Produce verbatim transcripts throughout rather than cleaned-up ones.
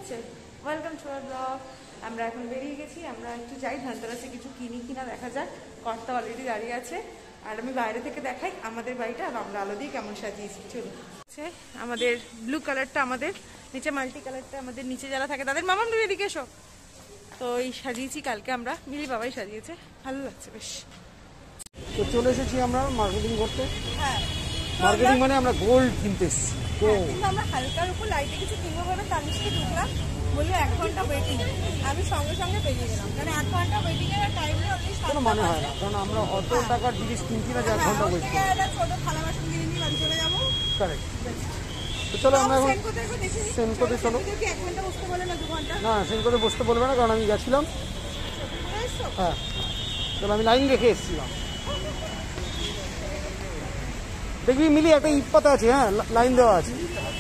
হচ্ছে welcome to our blog. আমরা এখন বেরিয়ে গেছি, আমরা একটু যাই ধানতেরাসে কিছু কিনি কিনা দেখা যাক। কর্তা অলরেডি দাঁড়িয়ে আছে আর আমি বাইরে থেকে দেখাই আমাদের বাড়িটা আর আমরা আলো দিয়ে কেমন সাজিয়েছি। চলুন, আমাদের ব্লু কালারটা আমাদের নিচে, মাল্টি কালারটা আমাদের নিচে যারা থাকে তাদের। মামা তুমি এদিকে এসো। তো এই সাজিয়েছি কালকে আমরা, মিলি বাবাই সাজিয়েছে, ভালো লাগছে বেশ। তো চলে এসেছি আমরা মার্কেটিং করতে। হ্যাঁ, মার্কেটিং মানে আমরা গোল্ড কিনতে এসেছি। তো আমরা হালকার উপর লাইটে কিছু কিনবো ভাবে তানিশকে ঢুকলাম, বললো এক ঘন্টা ওয়েটিং। আমি সঙ্গে সঙ্গে বেরিয়ে গেলাম, কারণ এক ঘন্টা ওয়েটিং এর টাইমে কোনো মানে হয় না, কারণ আমরা অত টাকার জিনিস কিনছি না যে এক ঘন্টা ওয়েট করি। ছোট থালা বাসন কিনে নিয়ে বাড়ি চলে যাবো। কারেক্ট। তো চলো আমরা এখন সেনকোতে চলো। এক ঘন্টা বসতে বলে না, দু ঘন্টা না, সেনকোতে বসতে বলবে না, কারণ আমি গেছিলাম। হ্যাঁ চলো, আমি লাইন রেখে এসেছিলাম। দেখবি মিলি একটা ইট পাতা আছে, হ্যাঁ লাইন দেওয়া আছে।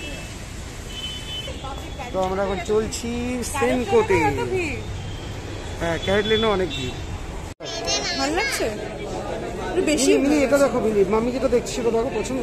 তো আমরা এখন চলছি সেনকোতে। হ্যাঁ, ক্যারেট লেনে অনেক ভিড়। ভালো লাগছে বেশি। মিলি এটা দেখো, মিলি মামি যেটা দেখছি সেটা দেখো, পছন্দ?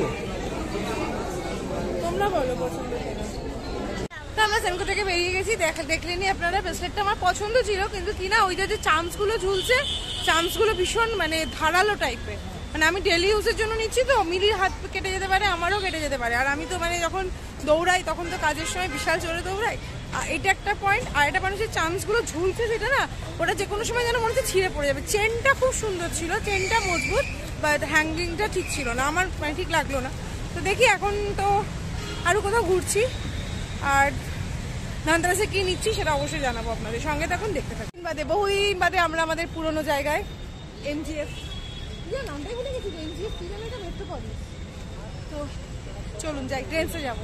তোমরা বলো পছন্দ। তো আমরা সেনকো থেকে বেরিয়ে গেছি, দেখলেনি আপনারা। ব্রেসলেটটা আমার পছন্দ ছিল, কিন্তু কিনা ওই যে চামস গুলো ঝুলছে, চামস গুলো ভীষণ মানে ধারালো টাইপের। মানে আমি ডেলি ইউজের জন্য নিচ্ছি, তো মিলির হাত কেটে যেতে পারে, আমারও কেটে যেতে পারে। আর আমি তো মানে যখন দৌড়াই তখন তো কাজের সময় বিশাল জোরে দৌড়াই। এটা একটা পয়েন্ট। আর একটা মানুষের চামস গুলো ঝুলছে যেটা না, ওটা যে কোনো সময় যেন মনে হচ্ছে ছিঁড়ে পড়ে যাবে। চেনটা খুব সুন্দর ছিল, চেনটা মজবুত, বাট হ্যাঙ্গিংটা ঠিক ছিল না, আমার মানে ঠিক লাগলো না। তো দেখি এখন তো আরও কোথাও ঘুরছি, আর ধানতেরাসে কি নিচ্ছি সেটা অবশ্যই জানাবো আপনাদের সঙ্গে। তখন দেখতে থাকি। বাদে বহুদিন বাদে আমরা আমাদের পুরোনো জায়গায় এমজিএফ, নামটাই ভুলে গেছি, এমজিএফ কি জানো, এটা মেট্রোপলিস। তো চলুন যাই, ট্রেনসে যাবো।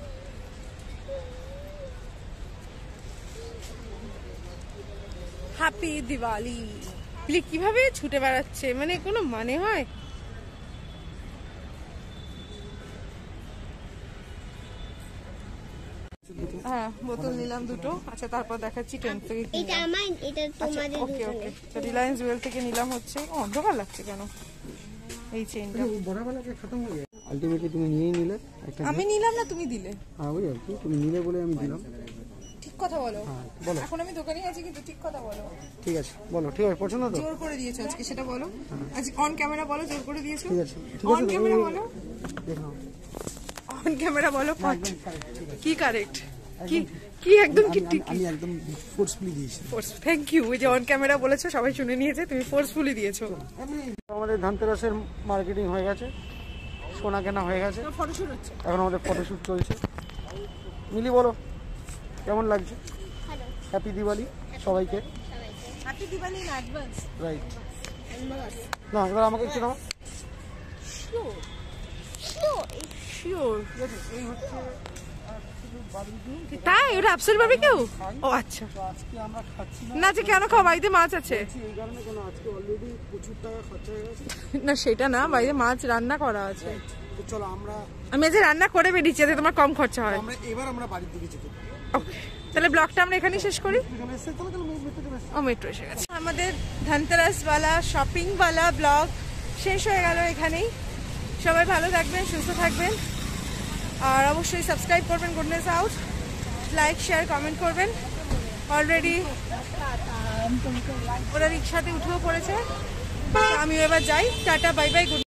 হ্যাপি দিওয়ালি। কিভাবে ছুটে বেড়াচ্ছে, মানে কোনো মানে হয়? হ্যাঁ, বোতল নিলাম দুটো। আচ্ছা, তারপর দেখাচ্ছি ট্রেন থেকে। এটা আমার, এটা তোমাদের। ওকে ওকে। তো রিলায়েন্স জুয়েল থেকে নিলাম হচ্ছে। অন্ধকার লাগছে কেন এই চেইনটা? আলটিমেটলি তুমি নিয়েই নিলে। আমি নিলাম না, তুমি দিলে। হ্যাঁ ওই আর কি, তুমি নিলে বলে আমি দিলাম। ঠিক কথা বলো। হ্যাঁ বলো। এখন আমি দোকানে আছি, কিন্তু ঠিক কথা বলো। ঠিক আছে বলো। ঠিক আছে, পছন্দ তো? জোর করে দিয়েছো আজকে, সেটা বলো। আজ অন ক্যামেরা বলো, জোর করে দিয়েছো। ঠিক আছে, ঠিক অন আছে ক্যামেরা বলো। দেখো, অন ক্যামেরা বলো। কি কারেক্ট? কি কি একদম কি ঠিক? আমি একদম ফোর্সফুলি দিয়েছি। Force, thank you. ওই যে অন ক্যামেরা বলেছো, সবাই শুনে নিয়েছে, তুমি ফোর্সফুলি দিয়েছো। আমাদের ধানতেরাসের মার্কেটিং হয়ে গেছে, সোনা কেনা হয়ে গেছে, ফটোশুট হচ্ছে এখন আমাদের ফটোশুট চলছে। মিলি বলো কেমন লাগছে? হ্যাপি দিওয়ালি সবাইকে। Happy Diwali in advance. Right. না এবার আমাকে একটু দাও। Sure sure sure. এই হচ্ছে তাই? ওটা অ্যাবসোলিউট বারবিকিউ? ও আচ্ছা। আজকে আমরা খাচ্ছি না, যে কেন খাও? বাড়িতে মাছ আছে। এই কারণে কেন, আজকে অলরেডি প্রচুর টাকা খরচা হয়ে গেছে। না সেটা না, বাড়িতে মাছ রান্না করা আছে। তো চলো আমরা, আমি আজ রান্না করে বেরিয়েছি যাতে তোমার কম খরচা হয়। আমরা এবার আমরা বাড়ির দিকে যেতে পারি। ওকে, তাহলে ব্লগটা আমরা এখানেই শেষ করি। ও মেট্রো এসে গেছে। আমাদের ধানতেরাস ওয়ালা, শপিং ওয়ালা ব্লগ শেষ হয়ে গেল এখানেই। সবাই ভালো থাকবেন, সুস্থ থাকবেন, আর অবশ্যই সাবস্ক্রাইব করবেন goodness out, like share comment করবেন। অলরেডি ওরা রিক্সাতে উঠেও পড়েছে, আমিও এবার যাই। Tata, bye bye, good.